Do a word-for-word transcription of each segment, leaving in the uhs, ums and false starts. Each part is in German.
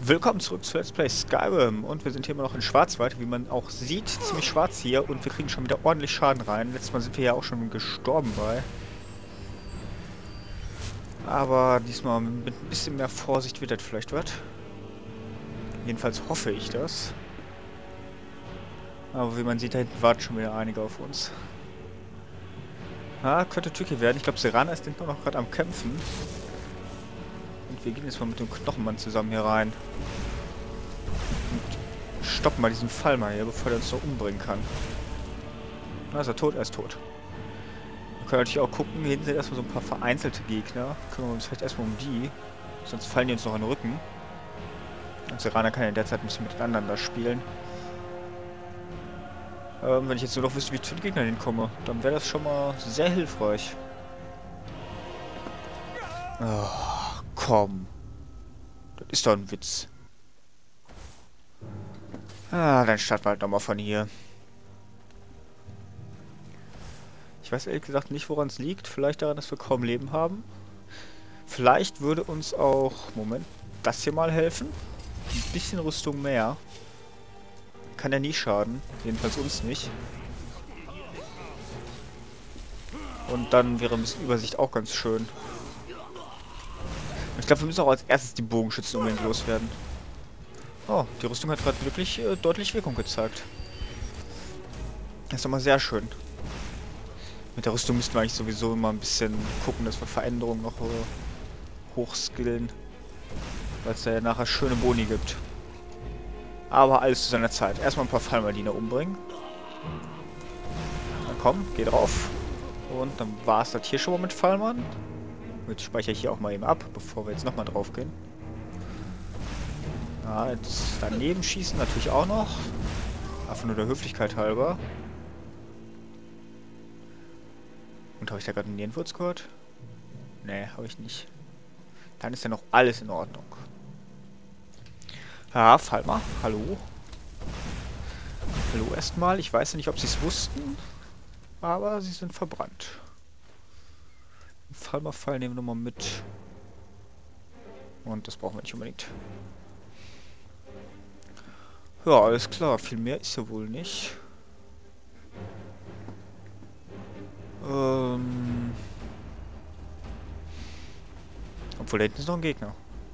Willkommen zurück zu Let's Play Skyrim und wir sind hier immer noch in Schwarzwald, wie man auch sieht, ziemlich schwarz hier und wir kriegen schon wieder ordentlich Schaden rein. Letztes Mal sind wir ja auch schon gestorben bei. Aber diesmal mit ein bisschen mehr Vorsicht wird das vielleicht was. Jedenfalls hoffe ich das. Aber wie man sieht, da hinten warten schon wieder einige auf uns. Ah, könnte tricky werden. Ich glaube, Serana ist hinten noch gerade am Kämpfen. Und wir gehen jetzt mal mit dem Knochenmann zusammen hier rein. Und stoppen mal diesen Fall mal hier, bevor der uns noch umbringen kann. Na, ist er tot? Er ist tot. Wir können natürlich auch gucken, hier hinten sind erstmal so ein paar vereinzelte Gegner. Kümmern wir uns vielleicht erstmal um die. Sonst fallen die uns noch in den Rücken. Und Serana kann ja in der Zeit ein bisschen mit den anderen da spielen. Ähm, wenn ich jetzt nur noch wüsste, wie ich zu den Gegnern hinkomme, dann wäre das schon mal sehr hilfreich. Oh, komm. Das ist doch ein Witz. Ah, dann starten wir halt nochmal von hier. Ich weiß ehrlich gesagt nicht, woran es liegt. Vielleicht daran, dass wir kaum Leben haben. Vielleicht würde uns auch, Moment, das hier mal helfen. Ein bisschen Rüstung mehr. Kann ja nie schaden. Jedenfalls uns nicht. Und dann wäre ein bisschen Übersicht auch ganz schön. Ich glaube, wir müssen auch als erstes die Bogenschützen unbedingt loswerden. Oh, die Rüstung hat gerade wirklich äh, deutlich Wirkung gezeigt. Das ist doch mal sehr schön. Mit der Rüstung müssten wir eigentlich sowieso immer ein bisschen gucken, dass wir Veränderungen noch äh, hochskillen. Weil es da ja nachher schöne Boni gibt. Aber alles zu seiner Zeit. Erstmal ein paar Fallmariner umbringen. Na komm, geh drauf. Und dann war es das hier schon mal mit Fallmann. Jetzt speichere ich hier auch mal eben ab, bevor wir jetzt nochmal drauf gehen. Ja, jetzt daneben schießen natürlich auch noch. Einfach nur der Höflichkeit halber. Und habe ich da gerade einen Nierenwurz gehört? Nee, habe ich nicht. Dann ist ja noch alles in Ordnung. Ja, fall mal. Hallo. Hallo erstmal. Ich weiß ja nicht, ob sie es wussten. Aber sie sind verbrannt. Fall mal Fall nehmen wir nochmal mit. Und das brauchen wir nicht unbedingt. Ja, alles klar. Viel mehr ist ja wohl nicht. Ähm... Obwohl, da hinten ist noch ein Gegner.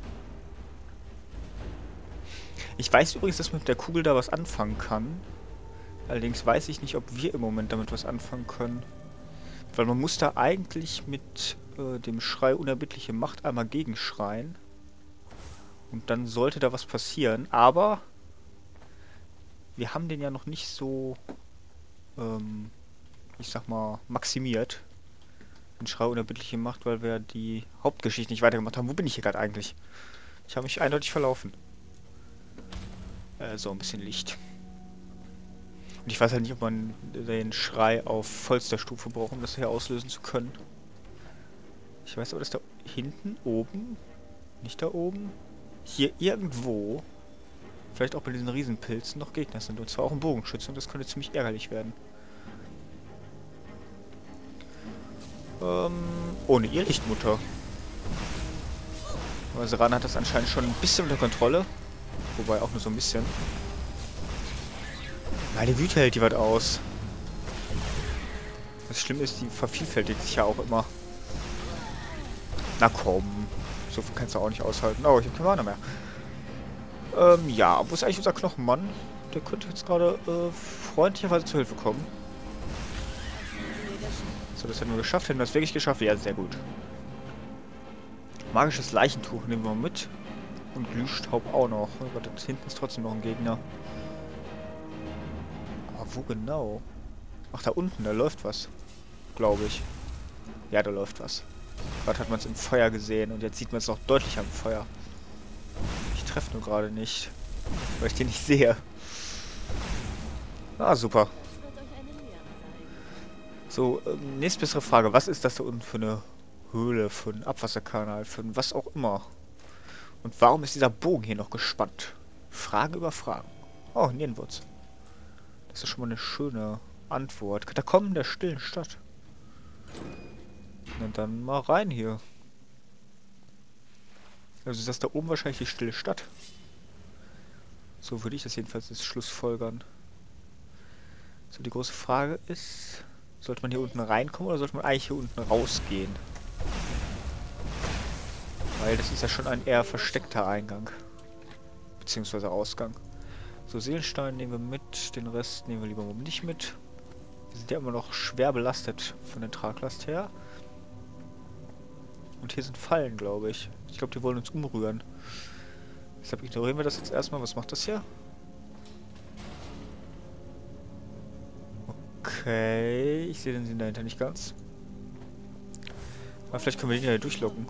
Ich weiß übrigens, dass man mit der Kugel da was anfangen kann. Allerdings weiß ich nicht, ob wir im Moment damit was anfangen können. Weil man muss da eigentlich mit äh, dem Schrei unerbittliche Macht einmal gegenschreien. Und dann sollte da was passieren. Aber wir haben den ja noch nicht so, ähm, ich sag mal, maximiert. Den Schrei unerbittliche Macht, weil wir die Hauptgeschichte nicht weitergemacht haben. Wo bin ich hier gerade eigentlich? Ich habe mich eindeutig verlaufen. Äh, so ein bisschen Licht. Und ich weiß halt nicht, ob man den Schrei auf vollster Stufe braucht, um das hier auslösen zu können. Ich weiß aber, dass da hinten, oben, nicht da oben, hier irgendwo, vielleicht auch bei diesen Riesenpilzen, noch Gegner sind. Und zwar auch ein Bogenschütze und das könnte ziemlich ärgerlich werden. Ähm, ohne ihr Lichtmutter. Aber Serana hat das anscheinend schon ein bisschen unter Kontrolle. Wobei auch nur so ein bisschen. Meine Wüte hält die was aus. Das Schlimme ist, die vervielfältigt sich ja auch immer. Na komm. So viel kannst du auch nicht aushalten. Oh, ich habe keine Mana mehr. Ähm, ja. Wo ist eigentlich unser Knochenmann? Der könnte jetzt gerade äh, freundlicherweise zur Hilfe kommen. So, das hätten wir geschafft. Hätten wir das wirklich geschafft? Ja, sehr gut. Magisches Leichentuch nehmen wir mit. Und Glühstaub auch noch. Aber das hinten ist trotzdem noch ein Gegner. Aber wo genau? Ach, da unten, da läuft was. Glaube ich. Ja, da läuft was. Gerade hat man es im Feuer gesehen und jetzt sieht man es noch deutlich am Feuer. Ich treffe nur gerade nicht, weil ich den nicht sehe. Ah, super. So, ähm, nächste bessere Frage. Was ist das da unten für eine Höhle, für einen Abwasserkanal, für ein was auch immer? Und warum ist dieser Bogen hier noch gespannt? Frage über Fragen. Oh, Nierenwurz. Das ist schon mal eine schöne Antwort. Katakomben der stillen Stadt. Na dann mal rein hier. Also ist das da oben wahrscheinlich die stille Stadt. So würde ich das jedenfalls jetzt schlussfolgern. So, die große Frage ist, sollte man hier unten reinkommen oder sollte man eigentlich hier unten rausgehen? Weil das ist ja schon ein eher versteckter Eingang. Beziehungsweise Ausgang. So, Seelenstein nehmen wir mit, den Rest nehmen wir lieber mal nicht mit. Wir sind ja immer noch schwer belastet von der Traglast her. Und hier sind Fallen, glaube ich. Ich glaube, die wollen uns umrühren. Deshalb ignorieren wir das jetzt erstmal. Was macht das hier? Okay, ich sehe den Sinn dahinter nicht ganz. Aber vielleicht können wir den ja durchlocken.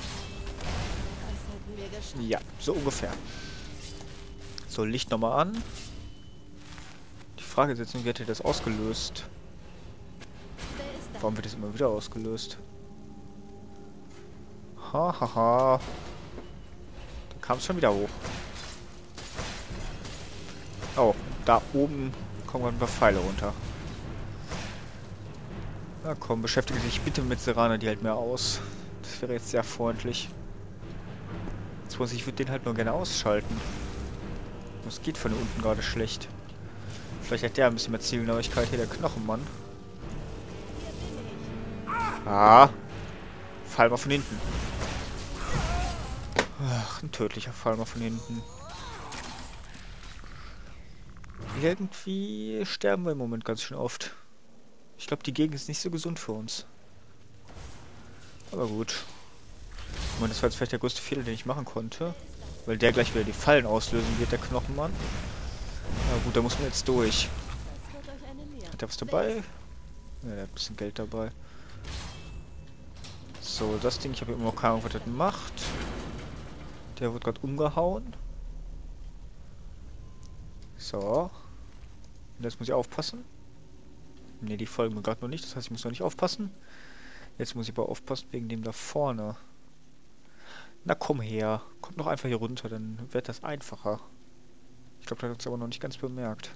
Ja, so ungefähr. So, Licht nochmal an. Die Frage ist jetzt, wie hat er das ausgelöst? Warum wird das immer wieder ausgelöst? Hahaha. Ha, ha. Da kam es schon wieder hoch. Oh, da oben kommen ein paar Pfeile runter. Na komm, beschäftige dich bitte mit Serana, die hält mir aus. Das wäre jetzt sehr freundlich. Jetzt muss ich, ich würde den halt nur gerne ausschalten. Das geht von hier unten gerade schlecht. Vielleicht hat der ein bisschen mehr Zielgenauigkeit hier, der Knochenmann. Ah. Fall mal von hinten. Ach, ein tödlicher Fall mal von hinten. Irgendwie sterben wir im Moment ganz schön oft. Ich glaube, die Gegend ist nicht so gesund für uns. Aber gut. Ich meine, das war jetzt vielleicht der größte Fehler, den ich machen konnte. Weil der gleich wieder die Fallen auslösen wird, der Knochenmann. Na gut, da muss man jetzt durch. Hat er was dabei? Ja, der hat ein bisschen Geld dabei. So, das Ding, ich habe immer noch keine Ahnung, was das macht. Der wird gerade umgehauen. So. Und jetzt muss ich aufpassen. Ne, die folgen mir gerade noch nicht, das heißt, ich muss noch nicht aufpassen. Jetzt muss ich aber aufpassen wegen dem da vorne. Na komm her. Kommt noch einfach hier runter, dann wird das einfacher. Ich glaube, das hat es aber noch nicht ganz bemerkt.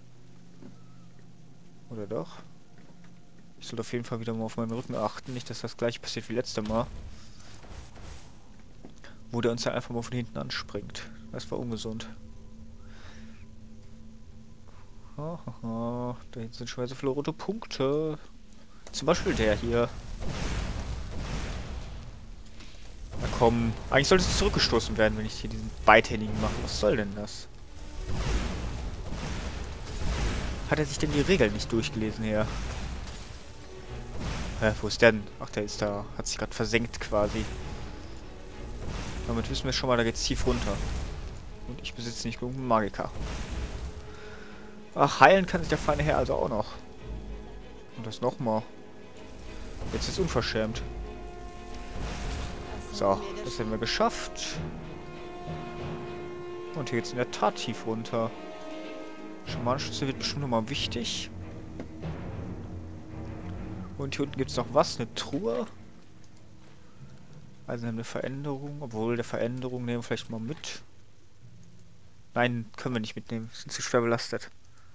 Oder doch? Ich sollte auf jeden Fall wieder mal auf meinen Rücken achten, nicht, dass das gleiche passiert wie letztes Mal. Wo der uns ja einfach mal von hinten anspringt. Das war ungesund. Hahaha, da hinten sind schon wieder so viele rote Punkte. Zum Beispiel der hier. Na komm, eigentlich sollte es zurückgestoßen werden, wenn ich hier diesen beidhändigen mache. Was soll denn das? Hat er sich denn die Regeln nicht durchgelesen hier? Hä, wo ist der denn? Ach, der ist da. Hat sich gerade versenkt quasi. Damit wissen wir schon mal, da geht's tief runter. Und ich besitze nicht genug Magiker. Ach, heilen kann sich der feine Herr also auch noch. Und das nochmal. Jetzt ist unverschämt. So, das haben wir geschafft. Und hier geht's in der Tat tief runter. Schamanenschlüssel wird bestimmt nochmal wichtig. Und hier unten gibt es noch was? Eine Truhe? Also eine Veränderung. Obwohl, der Veränderung nehmen wir vielleicht mal mit. Nein, können wir nicht mitnehmen. Sind zu schwer belastet.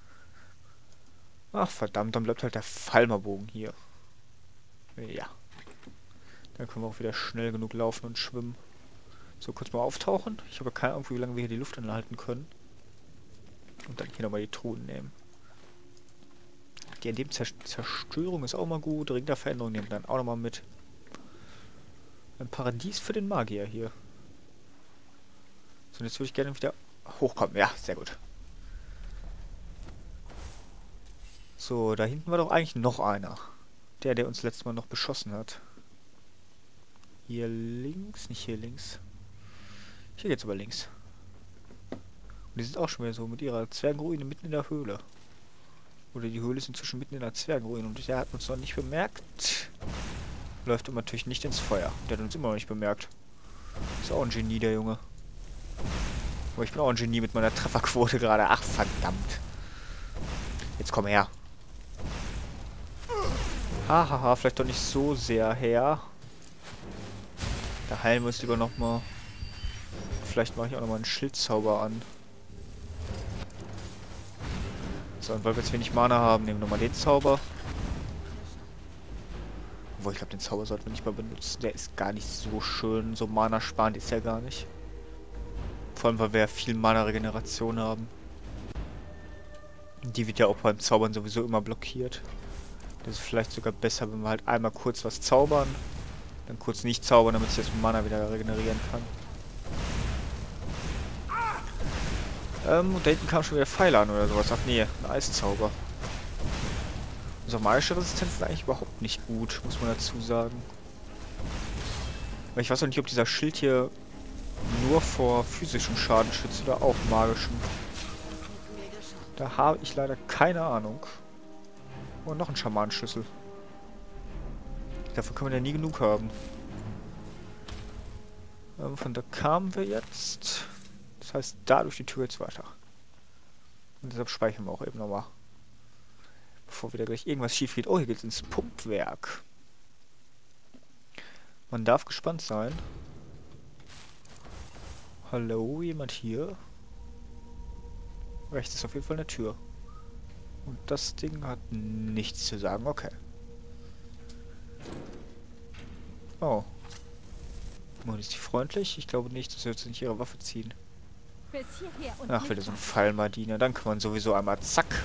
Ach verdammt, dann bleibt halt der Falmerbogen hier. Ja. Dann können wir auch wieder schnell genug laufen und schwimmen. So, kurz mal auftauchen. Ich habe keine Ahnung, wie lange wir hier die Luft anhalten können. Und dann hier nochmal die Truhen nehmen. Die in dem Zerstörung ist auch mal gut. Ring der Veränderung nehmen wir dann auch nochmal mit. Ein Paradies für den Magier hier. So, und jetzt würde ich gerne wieder hochkommen. Ja, sehr gut. So, da hinten war doch eigentlich noch einer. Der, der uns letztes Mal noch beschossen hat. Hier links, nicht hier links. Hier geht's aber links. Und die sind auch schon wieder so mit ihrer Zwergenruine mitten in der Höhle. Oder die Höhle ist inzwischen mitten in der Zwergenruine und der hat uns noch nicht bemerkt. Läuft aber natürlich nicht ins Feuer. Der hat uns immer noch nicht bemerkt. Ist auch ein Genie, der Junge. Aber ich bin auch ein Genie mit meiner Trefferquote gerade. Ach, verdammt. Jetzt komm her. Hahaha, vielleicht doch nicht so sehr her. Da heilen wir uns lieber nochmal. Vielleicht mache ich auch nochmal einen Schildzauber an. So, und weil wir jetzt wenig Mana haben, nehmen wir nochmal den Zauber. Obwohl, ich glaube, den Zauber sollten wir nicht mal benutzen. Der ist gar nicht so schön. So Mana sparend ist er gar nicht. Vor allem, weil wir ja viel Mana-Regeneration haben. Die wird ja auch beim Zaubern sowieso immer blockiert. Das ist vielleicht sogar besser, wenn wir halt einmal kurz was zaubern, dann kurz nicht zaubern, damit sich das Mana wieder regenerieren kann. Ähm, und da hinten kam schon wieder Pfeile an oder sowas. Ach nee, ein Eiszauber. Unsere magische Resistenz ist eigentlich überhaupt nicht gut, muss man dazu sagen. Weil ich weiß auch nicht, ob dieser Schild hier nur vor physischem Schaden schützt oder auch magischen. Da habe ich leider keine Ahnung. Oh, noch ein Schamanenschlüssel. Davon können wir ja nie genug haben. Ähm, von da kamen wir jetzt. Das heißt, da durch die Tür jetzt weiter. Und deshalb speichern wir auch eben nochmal. Bevor wieder gleich irgendwas schief geht. Oh, hier geht's ins Pumpwerk. Man darf gespannt sein. Hallo, jemand hier? Rechts ist auf jeden Fall eine Tür. Und das Ding hat nichts zu sagen. Okay. Oh. Und ist die freundlich? Ich glaube nicht, dass wir jetzt nicht ihre Waffe ziehen. Ach, wieder so ein Fallmadiner. Dann kann man sowieso einmal zack.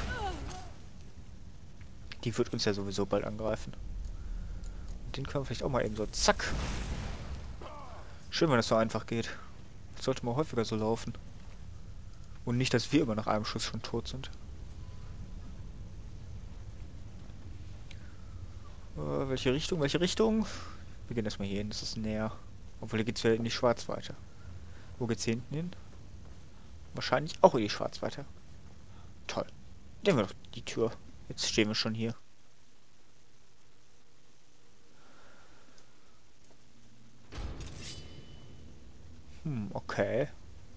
Die wird uns ja sowieso bald angreifen. Und den können wir vielleicht auch mal eben so zack. Schön, wenn das so einfach geht. Das sollte mal häufiger so laufen. Und nicht, dass wir immer nach einem Schuss schon tot sind. Äh, welche Richtung? Welche Richtung? Wir gehen erstmal hier hin, das ist näher. Obwohl, hier geht's wieder in die Schwarzweite. Wo geht's hier hinten hin? Wahrscheinlich auch in die Schwarzweite. Toll. Nehmen wir doch die Tür. Jetzt stehen wir schon hier. Hm, okay.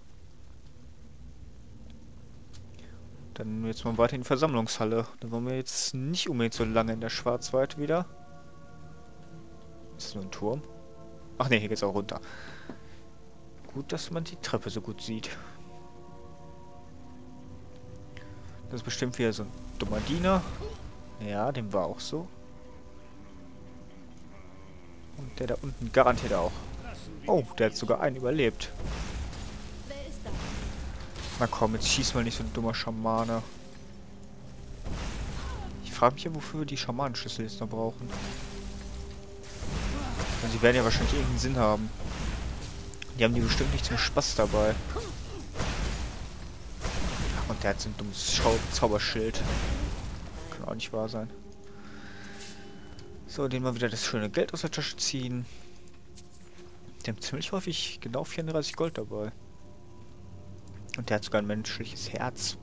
Dann jetzt mal weiter in die Versammlungshalle. Dann wollen wir jetzt nicht unbedingt so lange in der Schwarzweite wieder. Ist das nur ein Turm? Ach ne, hier geht's auch runter. Gut, dass man die Treppe so gut sieht. Das ist bestimmt wieder so ein dummer Diener. Ja, dem war auch so. Und der da unten garantiert auch. Oh, der hat sogar einen überlebt. Na komm, jetzt schieß mal nicht so ein dummer Schamane. Ich frage mich ja, wofür wir die Schamanenschlüssel jetzt noch brauchen. Und sie werden ja wahrscheinlich irgendeinen Sinn haben. Die haben die bestimmt nicht zum Spaß dabei. Ach, und der hat so ein dummes Schau Zauberschild. Kann auch nicht wahr sein. So, den mal wieder das schöne Geld aus der Tasche ziehen. Die haben ziemlich häufig genau vierunddreißig Gold dabei. Und der hat sogar ein menschliches Herz.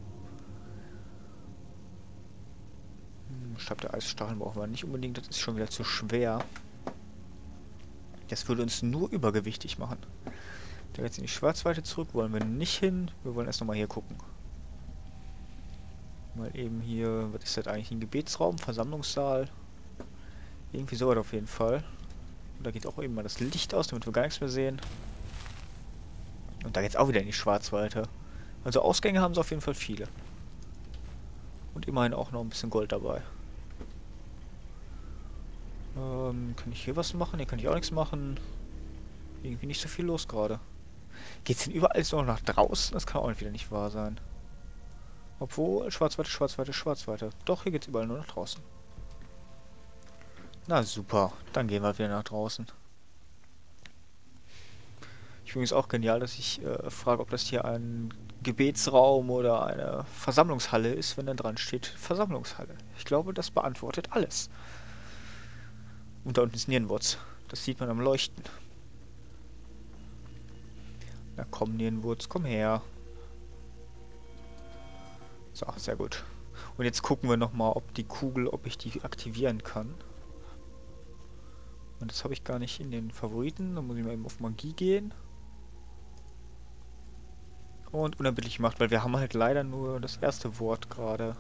Hm, Stab der Eisstacheln brauchen wir nicht unbedingt, das ist schon wieder zu schwer. Das würde uns nur übergewichtig machen. Da jetzt in die Schwarzweite zurück wollen wir nicht hin. Wir wollen erst nochmal hier gucken. Mal eben hier, was ist das eigentlich? Ein Gebetsraum, Versammlungssaal. Irgendwie so auf jeden Fall. Und da geht auch eben mal das Licht aus, damit wir gar nichts mehr sehen. Und da geht's auch wieder in die Schwarzweite. Also Ausgänge haben sie auf jeden Fall viele. Und immerhin auch noch ein bisschen Gold dabei. Ähm, kann ich hier was machen? Hier kann ich auch nichts machen. Irgendwie nicht so viel los gerade. Geht's denn überall so nach draußen? Das kann auch wieder nicht wahr sein. Obwohl, Schwarzweite, Schwarzweite, Schwarzweite. Doch, hier geht's überall nur nach draußen. Na super, dann gehen wir wieder nach draußen. Ich finde es auch genial, dass ich äh, frage, ob das hier ein Gebetsraum oder eine Versammlungshalle ist, wenn da dran steht Versammlungshalle. Ich glaube, das beantwortet alles. Und da unten ist Nirnwurz. Das sieht man am Leuchten. Na komm, Nirnwurz, komm her. So, sehr gut. Und jetzt gucken wir nochmal, ob die Kugel, ob ich die aktivieren kann. Und das habe ich gar nicht in den Favoriten. Da muss ich mal eben auf Magie gehen. Und unerbittlich gemacht, weil wir haben halt leider nur das erste Wort gerade.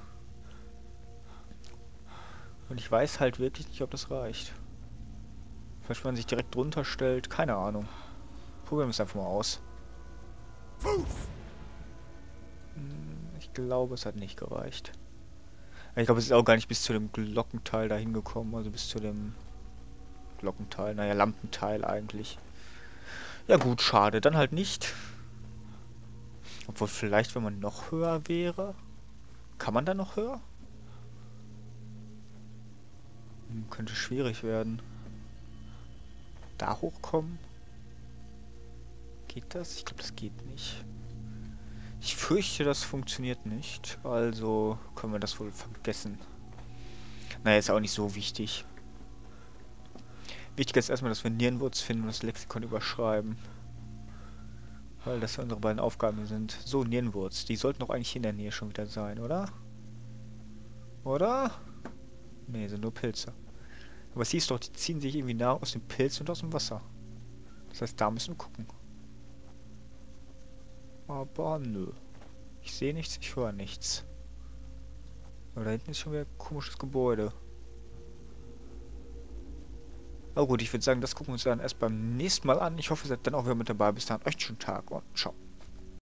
Und ich weiß halt wirklich nicht, ob das reicht. Vielleicht, wenn man sich direkt drunter stellt. Keine Ahnung. Probieren wir es einfach mal aus. Ich glaube, es hat nicht gereicht. Ich glaube, es ist auch gar nicht bis zu dem Glockenteil da hingekommen. Also bis zu dem Glockenteil. Naja, Lampenteil eigentlich. Ja gut, schade. Dann halt nicht. Obwohl vielleicht, wenn man noch höher wäre, Kann man da noch höher? Hm, könnte schwierig werden. Da hochkommen? Geht das? Ich glaube, das geht nicht. Ich fürchte, das funktioniert nicht. Also können wir das wohl vergessen. Naja, ist auch nicht so wichtig. Wichtig ist erstmal, dass wir Nierenwurz finden und das Lexikon überschreiben. Weil das ja unsere beiden Aufgaben sind. So, Nierenwurz. Die sollten doch eigentlich in der Nähe schon wieder sein, oder? Oder? Ne, sind nur Pilze. Aber siehst doch, die ziehen sich irgendwie nah aus dem Pilz und aus dem Wasser. Das heißt, da müssen wir gucken. Aber nö. Ich sehe nichts, ich höre nichts. Aber da hinten ist schon wieder ein komisches Gebäude. Aber gut, ich würde sagen, das gucken wir uns dann erst beim nächsten Mal an. Ich hoffe, ihr seid dann auch wieder mit dabei. Bis dann, euch einen schönen Tag und ciao.